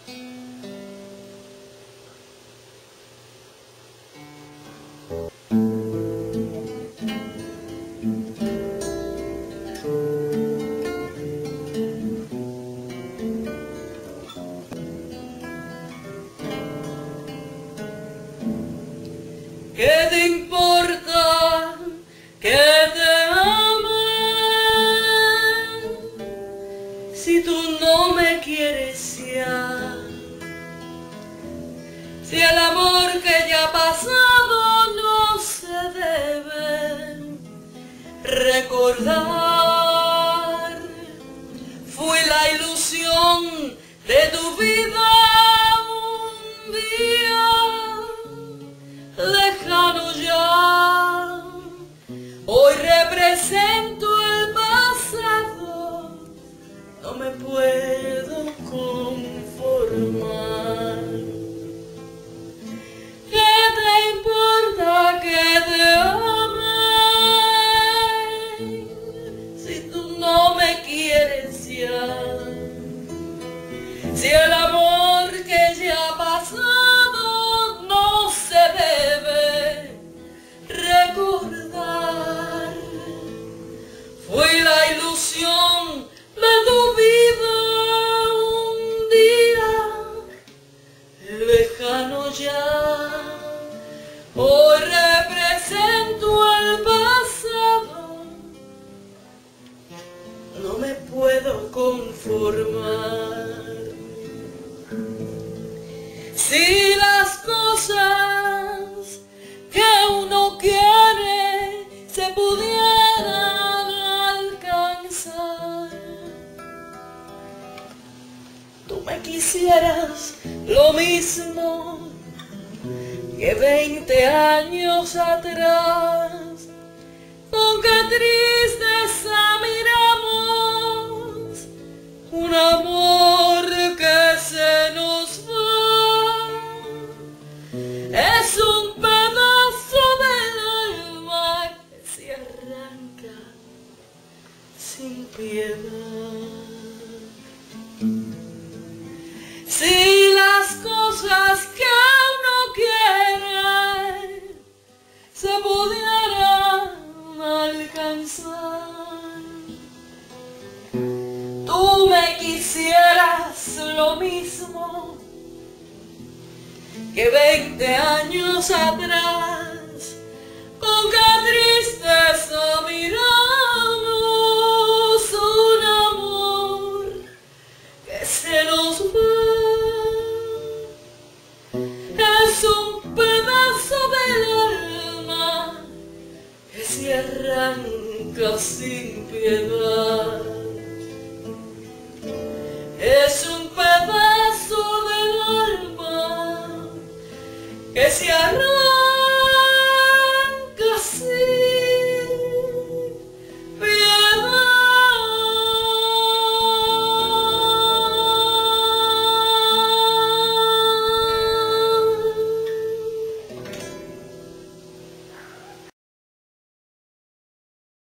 ¿Qué te importa que te ame si tú no me quieres ya? Si el amor que ya ha pasado no se debe recordar. Fui la ilusión de tu vida un día lejano ya. Hoy represento el pasado, no me puedo conformar. ¿Qué te importa que te ame si tú no me quieres ya? Si el amor que ya ha pasado no se debe recordar. Fui la ilusión de tu vida un día lejano ya. Hoy represento el pasado, no me puedo conformar. Si las cosas que uno quiere se pudieran alcanzar, tú me quisieras lo mismo que 20 años atrás. Con qué tristeza miramos un amor que se nos va. Es un pedazo del alma que se arranca sin piedad. Si las cosas que uno quiere se pudieran alcanzar, tú me quisieras lo mismo que 20 años atrás. Con qué tristeza miramos un amor que se nos va. Es un pedazo del alma que se arranca sin piedad. Es un pedazo del alma que se arranca